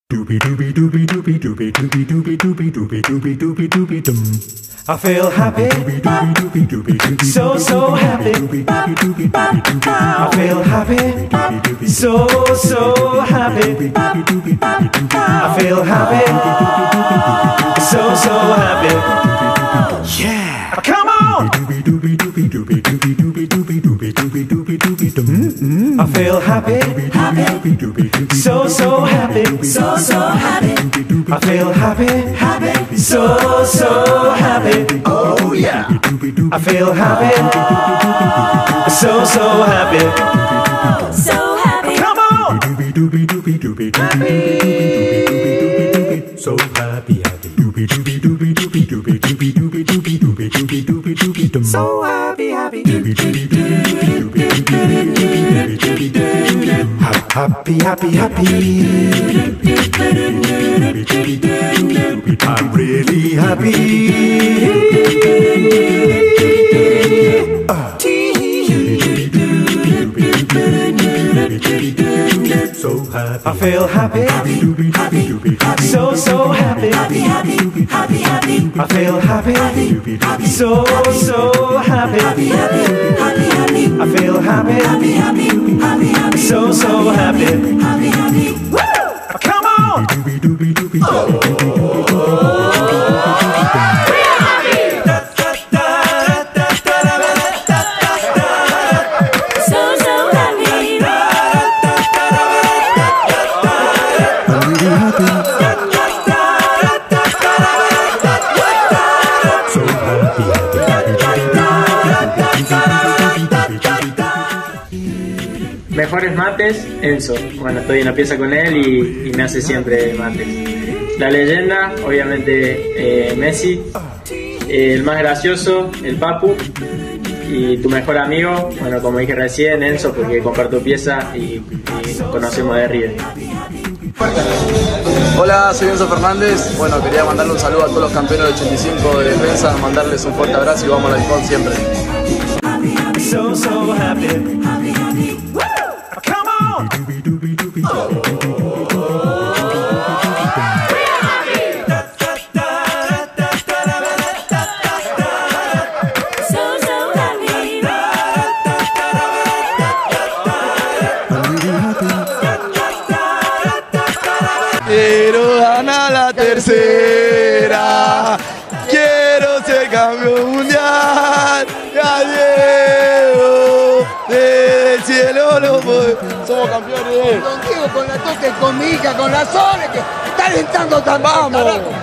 I feel happy, so so happy. I feel happy, so so happy. I feel happy, so so happy. Yeah, come on. I feel happy, so so happy, so so happy. I feel happy, so so happy. Oh yeah. I feel happy, so so happy, so happy. Come on. So happy, so happy, happy. Happy, happy, happy. I'm really happy. So happy. I feel happy, so so happy. I feel happy, so so happy. I feel happy, so so happy. Come on! Mejores mates, Enzo. Bueno, estoy en la pieza con él y me hace siempre mates. La leyenda, obviamente Messi. El más gracioso, el Papu. Y tu mejor amigo, bueno, como dije recién, Enzo, porque comparto pieza y nos conocemos de River. Hola, soy Enzo Fernández. Bueno, quería mandarle un saludo a todos los campeones del 85 de defensa, mandarles un fuerte abrazo y vamos a la Icon siempre. So so happy. Come on. Quiero ganar la tercera, quiero ser campeón mundial, ya llego, desde el cielo lo voy. Somos campeones. Contigo, con la Toque, con mi hija, con la Sole, que está alentando tan vamos.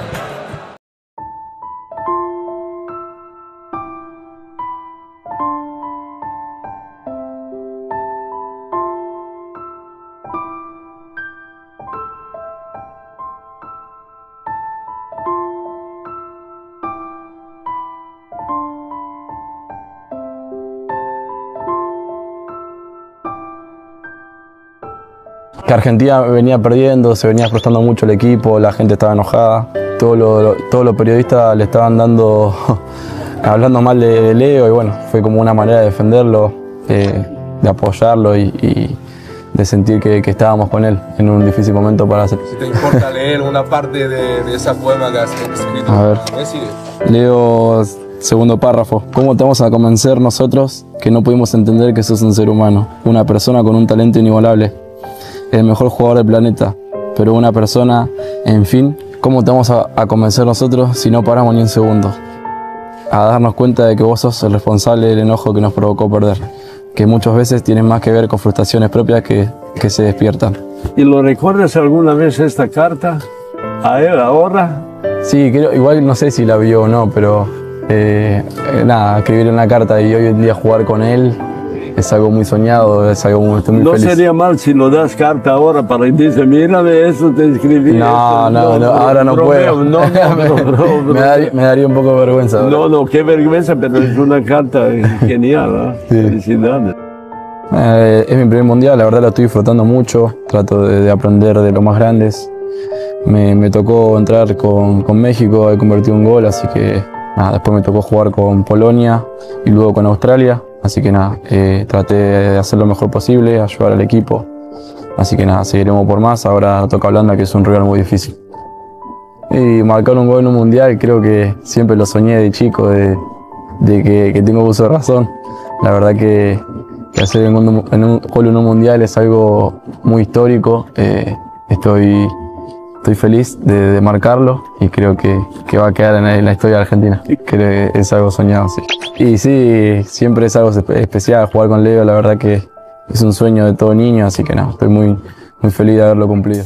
Que Argentina venía perdiendo, se venía frustrando mucho el equipo, la gente estaba enojada, todos los periodistas le estaban hablando mal de Leo y bueno, fue como una manera de defenderlo, de apoyarlo y de sentir que estábamos con él en un difícil momento para hacer. Si te importa leer una parte de esa poema que has escrito. A ver, Leo, segundo párrafo. ¿Cómo te vamos a convencer nosotros que no pudimos entender que sos un ser humano, una persona con un talento inigualable? El mejor jugador del planeta, pero una persona, en fin, ¿cómo te vamos a convencer nosotros si no paramos ni un segundo? A darnos cuenta de que vos sos el responsable del enojo que nos provocó perder, que muchas veces tienen más que ver con frustraciones propias que se despiertan. ¿Y lo recuerdas alguna vez esta carta a él ahora? Sí, creo, igual no sé si la vio o no, pero nada, escribir una carta y hoy en día jugar con él es algo muy soñado, es algo estoy muy feliz. No sería mal si lo das carta ahora para que dice, mírame, eso te escribí. No, ahora no puedo. Me daría un poco de vergüenza. No, qué vergüenza, pero es una carta genial, ¿eh? Sí. Felicidades. Es mi primer mundial, la verdad la estoy disfrutando mucho, trato de aprender de los más grandes. Me tocó entrar con México, he convertido un gol, así que nada, después me tocó jugar con Polonia y luego con Australia. Así que nada, traté de hacer lo mejor posible, ayudar al equipo Así que nada, seguiremos por más. Ahora toca Holanda, que es un rival muy difícil. Y marcar un gol en un mundial, creo que siempre lo soñé de chico, de que tengo uso de razón. La verdad que hacer un gol en un mundial es algo muy histórico. Estoy feliz de marcarlo y creo que va a quedar en la historia de Argentina. Creo que es algo soñado, sí. Y sí, siempre es algo especial jugar con Leo. La verdad que es un sueño de todo niño, así que no, estoy muy feliz de haberlo cumplido.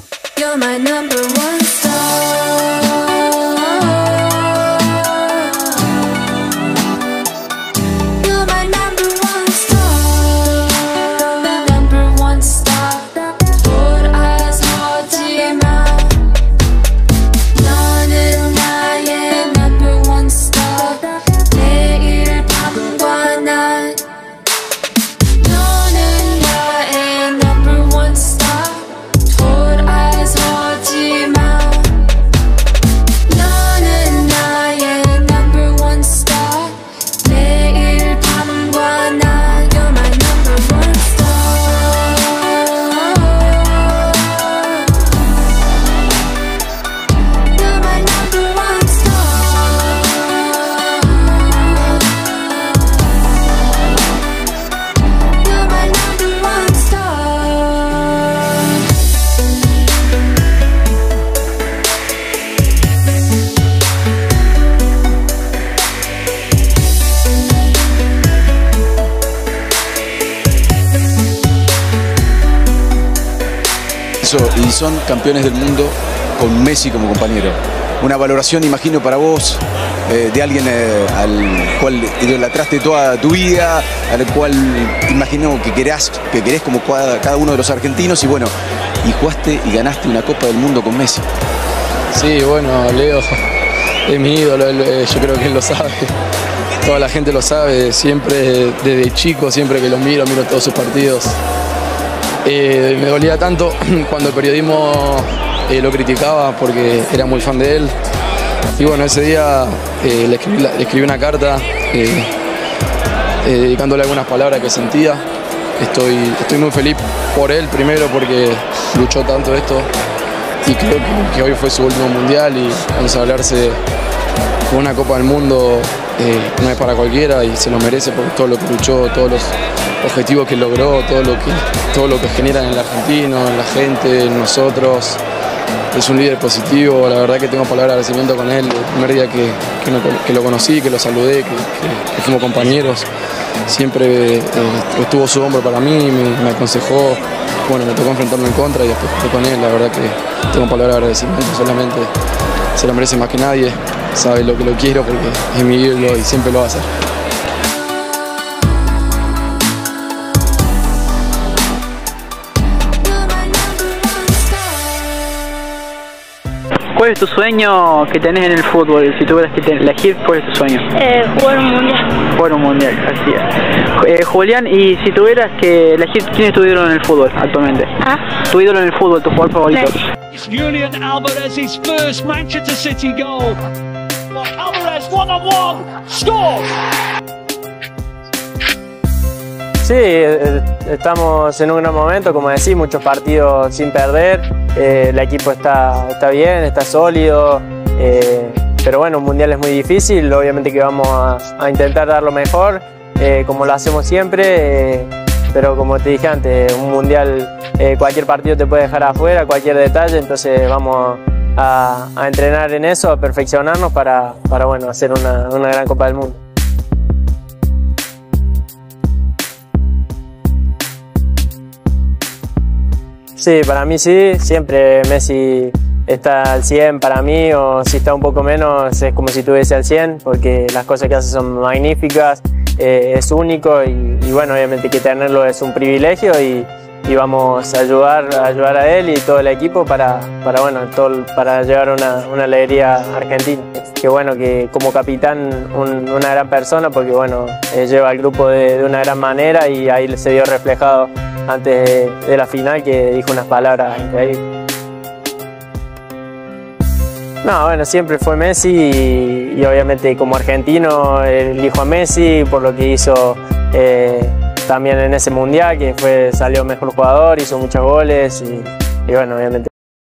Y son campeones del mundo con Messi como compañero. Una valoración, imagino, para vos de alguien al cual idolatraste toda tu vida, al cual imagino que querés como cada uno de los argentinos, y bueno, y jugaste y ganaste una Copa del Mundo con Messi. Sí, bueno, Leo es mi ídolo, yo creo que él lo sabe. Toda la gente lo sabe, siempre desde chico, siempre que lo miro todos sus partidos. Me dolía tanto cuando el periodismo lo criticaba porque era muy fan de él. Y bueno, ese día le escribí una carta dedicándole algunas palabras que sentía. Estoy muy feliz por él, primero porque luchó tanto esto y creo que hoy fue su último mundial y consagrarse con una Copa del Mundo no es para cualquiera y se lo merece por todo lo que luchó, todos los objetivos que logró, todo lo que generan en el argentino, en la gente, en nosotros. Es un líder positivo, la verdad que tengo palabras de agradecimiento con él. El primer día que lo conocí, que lo saludé, que fuimos compañeros, siempre estuvo su hombro para mí, me aconsejó. Bueno, me tocó enfrentarme en contra y después fui con él. La verdad que tengo palabras de agradecimiento, solamente se lo merece más que nadie. Sabe lo que lo quiero porque es mi ídolo y siempre lo va a hacer. ¿Cuál es tu sueño que tenés en el fútbol? Si tuvieras que elegir, ¿cuál es tu sueño? Jugar un mundial. Jugar un mundial, así es. Julián, y si tuvieras que elegir, ¿quién es tu ídolo en el fútbol actualmente? ¿Ah? Tu ídolo en el fútbol, tu jugador favorito. Julian Alvarez, his first Manchester City goal. Alvarez, one-on-one, score! Sí, estamos en un gran momento, como decís, muchos partidos sin perder, el equipo está bien, está sólido, pero bueno, un mundial es muy difícil, obviamente que vamos a intentar dar lo mejor, como lo hacemos siempre, pero como te dije antes, un mundial, cualquier partido te puede dejar afuera, cualquier detalle, entonces vamos a entrenar en eso, a perfeccionarnos para bueno, hacer una gran Copa del Mundo. Sí, para mí sí, siempre Messi está al 100 para mí, o si está un poco menos es como si estuviese al 100, porque las cosas que hace son magníficas, es único y bueno, obviamente que tenerlo es un privilegio y vamos a ayudar a él y todo el equipo para llevar una alegría argentina. Que bueno, que como capitán una gran persona, porque bueno, lleva al grupo de una gran manera y ahí se vio reflejado antes de la final, que dijo unas palabras increíbles. No, bueno, siempre fue Messi y obviamente como argentino elijo a Messi por lo que hizo también en ese mundial que salió mejor jugador, hizo muchos goles y bueno, obviamente.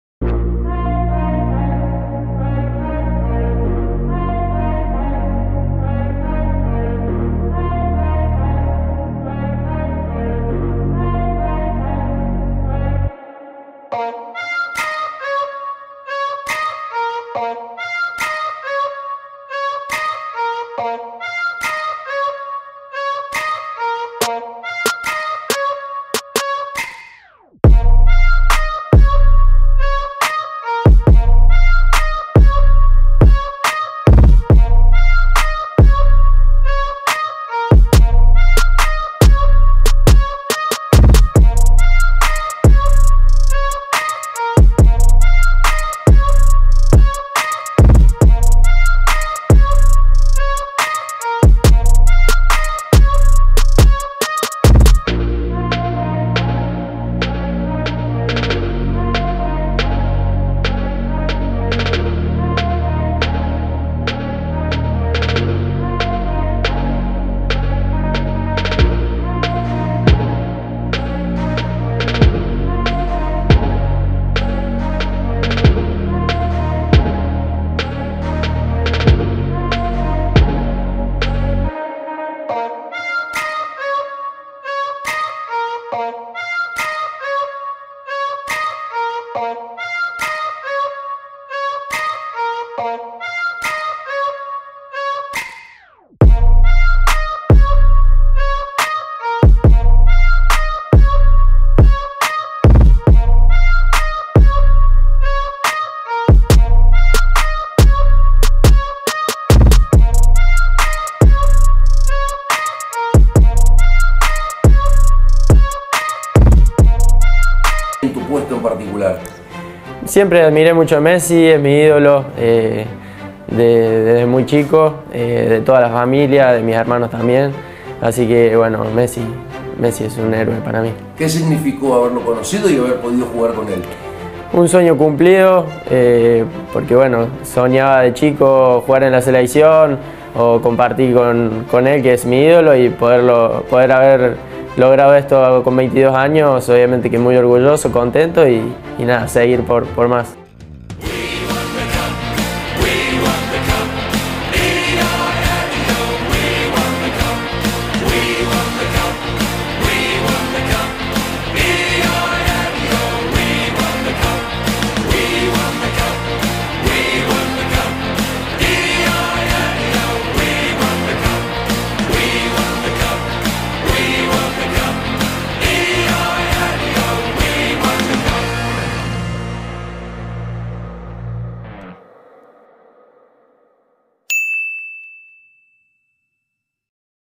En tu puesto en particular. Siempre admiré mucho a Messi, es mi ídolo desde muy chico, de toda la familia, de mis hermanos también. Así que bueno, Messi es un héroe para mí. ¿Qué significó haberlo conocido y haber podido jugar con él? Un sueño cumplido, porque bueno, soñaba de chico jugar en la selección o compartir con él, que es mi ídolo, y poder haber logrado esto con 22 años, obviamente que muy orgulloso, contento y nada, seguir por más.